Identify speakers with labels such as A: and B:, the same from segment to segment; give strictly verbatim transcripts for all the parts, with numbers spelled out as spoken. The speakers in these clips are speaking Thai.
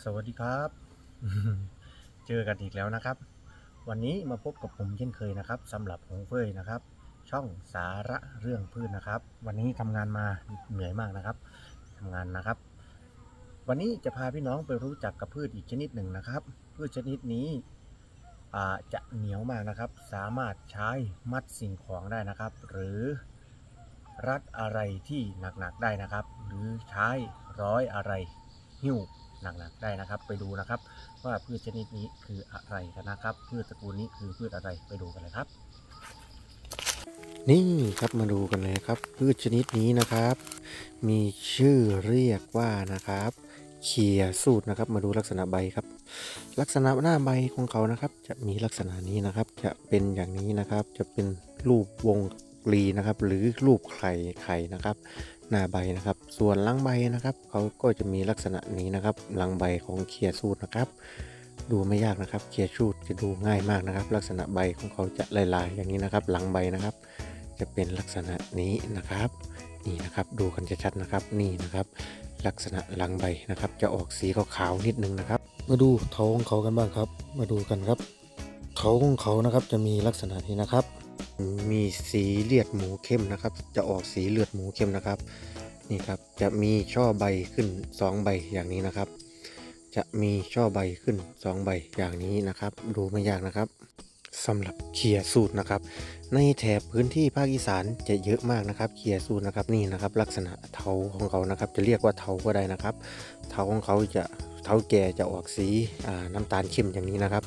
A: สวัสดีครับ เจอกันอีกแล้วนะครับวันนี้มาพบกับผมเช่นเคยนะครับสำหรับหงเฟยนะครับช่องสาระเรื่องพืชนะครับวันนี้ทำงานมาเหนื่อยมากนะครับทำงานนะครับวันนี้จะพาพี่น้องไปรู้จักกับพืชอีกชนิดหนึ่งนะครับพืชชนิดนี้จะเหนียวมากนะครับสามารถใช้มัดสิ่งของได้นะครับหรือรัดอะไรที่หนักๆได้นะครับหรือใช้ร้อยอะไรหิ้วหนักๆได้นะครับไปดูนะครับว่าพืชชนิดนี้คืออะไรกันนะครับพืชตระกูลนี้คือพืชอะไรไปดูกันเลยครับนี่ครับมาดูกันเลยครับพืชชนิดนี้นะครับมีชื่อเรียกว่านะครับเขียสูตรนะครับมาดูลักษณะใบครับลักษณะหน้าใบของเขานะครับจะมีลักษณะนี้นะครับจะเป็นอย่างนี้นะครับจะเป็นรูปวงรีนะครับหรือรูปไข่ไข่นะครับหน้าใบนะครับส่วนลังใบนะครับเขาก็จะมีลักษณะนี้นะครับลังใบของเขียสูตรนะครับดูไม่ยากนะครับเขียสูตรจะดูง่ายมากนะครับลักษณะใบของเขาจะลายๆอย่างนี้นะครับหลังใบนะครับจะเป็นลักษณะนี้นะครับนี่นะครับดูกันชัดๆนะครับนี่นะครับลักษณะลังใบนะครับจะออกสีขาวๆนิดนึงนะครับมาดูเถาของเขากันบ้างครับมาดูกันครับเถาของเขานะครับจะมีลักษณะนี้นะครับมีสีเลือดหมูเข้มนะครับจะออกสีเลือดหมูเข้มนะครับนี่ครับจะมีช่อใบขึ้นสองใบอย่างนี้นะครับจะมีช่อใบขึ้นสองใบอย่างนี้นะครับดูไม่ยากนะครับสำหรับเขียสูตรนะครับในแถบพื้นที่ภาคอีสานจะเยอะมากนะครับเขียสูตรนะครับนี่นะครับลักษณะเถาของเขานะครับจะเรียกว่าเถาก็ได้นะครับเถาของเขาจะเถาแก่จะออกสีน้ำตาลเข้มอย่างนี้นะครับ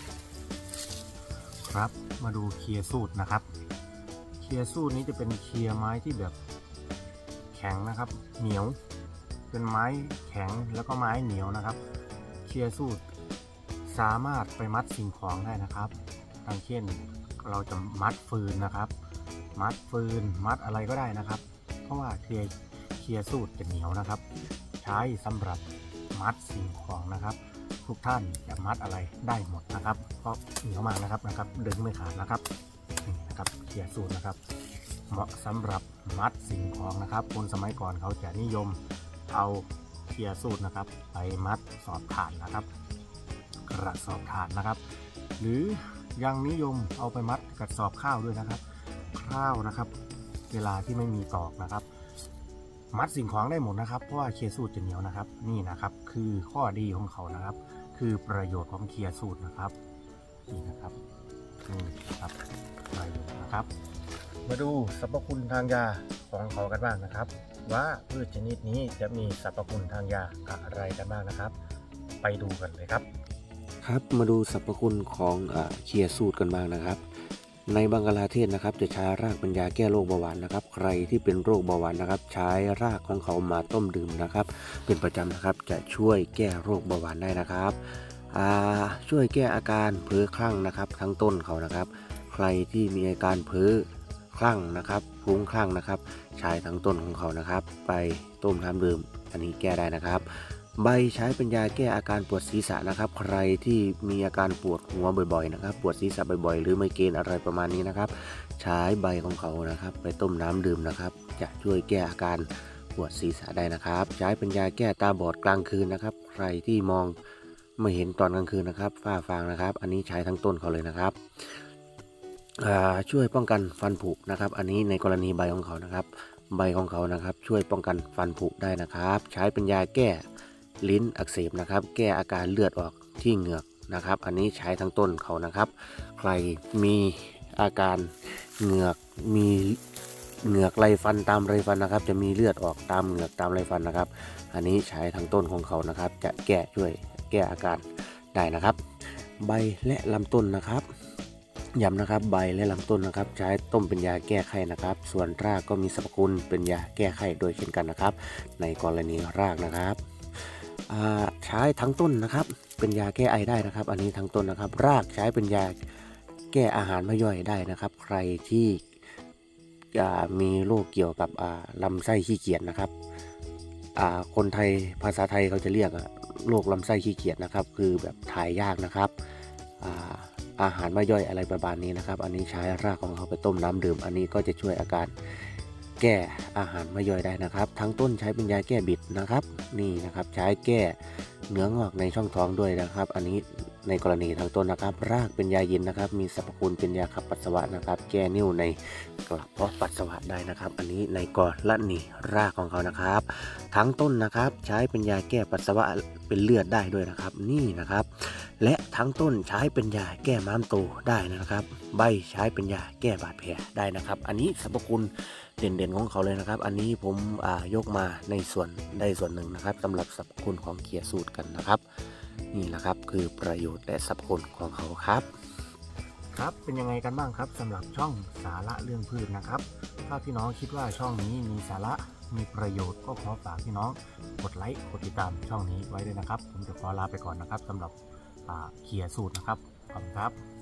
A: ครับมาดูเคียสูตรนะครับเคียสูตรนี้จะเป็นเคียไม้ที่แบบแข็งนะครับเหนียวเป็นไม้แข็งแล้วก็ไม้เหนียวนะครับเคียสูตรสามารถไปมัดสิ่งของได้นะครับอย่างเช่นเราจะมัดฟืนนะครับมัดฟืนมัดอะไรก็ได้นะครับเพราะว่าเคียเคียสูตรจะเหนียวนะครับใช้สำหรับมัดสิ่งของนะครับทุกท่านจะมัดอะไรได้หมดนะครับเพราะเหนียวมากนะครับนะครับดึงไม่ขาดนะครับนี่นะครับเคียสูตรนะครับเหมาะสำหรับมัดสิ่งของนะครับคนสมัยก่อนเขาจะนิยมเอาเคียสูตรนะครับไปมัดสอบถ่านนะครับกระสอบถ่านนะครับหรือยังนิยมเอาไปมัดกระสอบข้าวด้วยนะครับข้าวนะครับเวลาที่ไม่มีตอกนะครับมัดสิ่งของได้หมดนะครับเพราะว่าเคียสูตรจะเหนียวนะครับนี่นะครับคือข้อดีของเขานะครับคือประโยชน์ของเคียสูตรนะครับนี่นะครับนี่ครับประโยชน์นะครับมาดูสรรพคุณทางยาของเขากันบ้างนะครับว่าพืชชนิดนี้จะมีสรรพคุณทางยาอะไรกันบ้างนะครับไปดูกันเลยครับครับมาดูสรรพคุณของเคียสูตรกันบ้างนะครับในบังกลาเทศนะครับจะใช้รากเป็นยาแก้โรคเบาหวานนะครับใครที่เป็นโรคเบาหวานนะครับใช้รากของเขามาต้มดื่มนะครับเป็นประจำนะครับจะช่วยแก้โรคเบาหวานได้นะครับช่วยแก้อาการเพ้อคลั่งนะครับทั้งต้นเขานะครับใครที่มีอาการเพ้อคลั่งนะครับคลุ้มคลั่งนะครับใช้ทั้งต้นของเขานะครับไปต้มน้ำดื่มอันนี้แก้ได้นะครับใบใช้เป็นยาแก้อาการปวดศีรษะนะครับใครที่มีอาการปวดหัวบ่อยๆนะครับปวดศีรษะบ่อยๆหรือไมเกรนอะไรประมาณนี้นะครับใช้ใบของเขานะครับไปต้มน้ำดื่มนะครับจะช่วยแก้อาการปวดศีรษะได้นะครับใช้เป็นยาแก้ตาบอดกลางคืนนะครับใครที่มองไม่เห็นตอนกลางคืนนะครับฝ้าฟางนะครับอันนี้ใช้ทั้งต้นเขาเลยนะครับช่วยป้องกันฟันผุนะครับอันนี้ในกรณีใบของเขานะครับใบของเขานะครับช่วยป้องกันฟันผุได้นะครับใช้เป็นยาแก้ลิ้นอักเสบนะครับแก้อาการเลือดออกที่เหงือกนะครับอันนี้ใช้ทั้งต้นเขานะครับใครมีอาการเหงือกมีเหงือกไรฟันตามไรฟันนะครับจะมีเลือดออกตามเหงือกตามไรฟันนะครับอันนี้ใช้ทั้งต้นของเขานะครับจะแก้ช่วยแก้อาการได้นะครับใบและลำต้นนะครับย้ำนะครับใบและลำต้นนะครับใช้ต้มเป็นยาแก้ไข้นะครับส่วนรากก็มีสรรพคุณเป็นยาแก้ไข้โดยเช่นกันนะครับในกรณีรากนะครับใช้ทั้งต้นนะครับเป็นยาแก้ไอได้นะครับอันนี้ทั้งต้นนะครับรากใช้เป็นยาแก้อาหารไม่ย่อยได้นะครับใครที่มีโรคเกี่ยวกับลำไส้ขี้เกียจนะครับคนไทยภาษาไทยเขาจะเรียกโรคลำไส้ขี้เกียจนะครับคือแบบถ่ายยากนะครับอาหารไม่ย่อยอะไรประมาณนี้นะครับอันนี้ใช้รากของเขาไปต้มน้ำดื่มอันนี้ก็จะช่วยอาการแก้อาหารไม่ย่อยได้นะครับทั้งต้นใช้เป็นยาแก้บิดนะครับนี่นะครับใช้แก้
B: เนื้องอกในช่องท้องด้วยนะครับอันนี้ในกรณีทางต้นนะครับรากเป็นยาเย็นนะครับมีสรรพคุณเป็นยาขับปัสสาวะนะครับแก้นิ่วในกระเพาะปัสสาวะได้นะครับอันนี้ในกรณีรากของเขานะครับทั้งต้นนะครับใช้เป็นยาแก้ปัสสาวะเป็นเลือดได้ด้วยนะครับนี่นะครับและทั้งต้นใช้เป็นยาแก้ม้ามโตได้นะครับใบใช้เป็นยาแก้บาดแผลได้นะครับอันนี้สรรพคุณเด่นๆของเขาเลยนะครับอันนี้ผมยกมาในส่วนได้ส่วนหนึ่งนะครับสำหรับสรรพคุณของเคียสูตรกันนะครับนี่แหละครับคือประโยชน์และสรรพคุณของเขาครับ
A: ครับเป็นยังไงกันบ้างครับสำหรับช่องสาระเรื่องพืชนะครับถ้าพี่น้องคิดว่าช่องนี้มีสาระมีประโยชน์ก็ขอฝากพี่น้องกดไลค์กดติดตามช่องนี้ไว้ด้วยนะครับผมจะขอลาไปก่อนนะครับสำหรับเคียสูตรนะครับขอบคุณครับ